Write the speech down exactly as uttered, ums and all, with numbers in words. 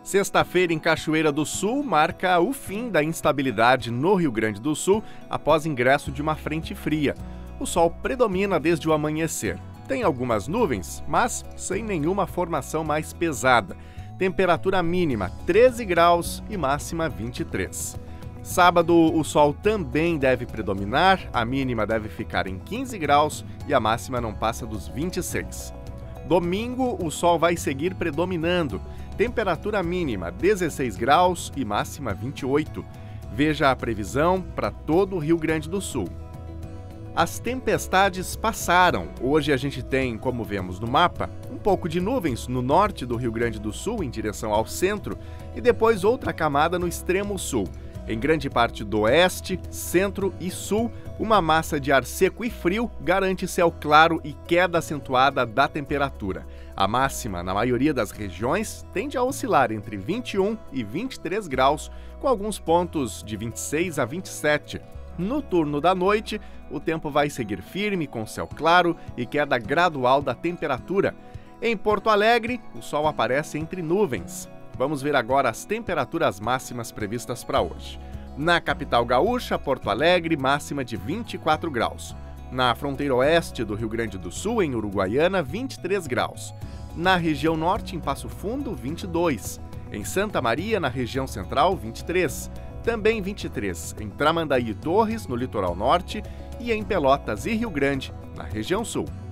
Sexta-feira em Cachoeira do Sul marca o fim da instabilidade no Rio Grande do Sul após ingresso de uma frente fria. O sol predomina desde o amanhecer. Tem algumas nuvens, mas sem nenhuma formação mais pesada. Temperatura mínima treze graus e máxima vinte e três. Sábado o sol também deve predominar, a mínima deve ficar em quinze graus e a máxima não passa dos vinte e seis. Domingo o sol vai seguir predominando. Temperatura mínima dezesseis graus e máxima vinte e oito. Veja a previsão para todo o Rio Grande do Sul. As tempestades passaram. Hoje a gente tem, como vemos no mapa, um pouco de nuvens no norte do Rio Grande do Sul em direção ao centro e depois outra camada no extremo sul. Em grande parte do oeste, centro e sul, uma massa de ar seco e frio garante céu claro e queda acentuada da temperatura. A máxima, na maioria das regiões, tende a oscilar entre vinte e um e vinte e três graus, com alguns pontos de vinte e seis a vinte e sete. No turno da noite, o tempo vai seguir firme, com céu claro e queda gradual da temperatura. Em Porto Alegre, o sol aparece entre nuvens. Vamos ver agora as temperaturas máximas previstas para hoje. Na capital gaúcha, Porto Alegre, máxima de vinte e quatro graus. Na fronteira oeste do Rio Grande do Sul, em Uruguaiana, vinte e três graus. Na região norte, em Passo Fundo, vinte e dois. Em Santa Maria, na região central, vinte e três. Também vinte e três em Tramandaí e Torres, no litoral norte, e em Pelotas e Rio Grande, na região sul.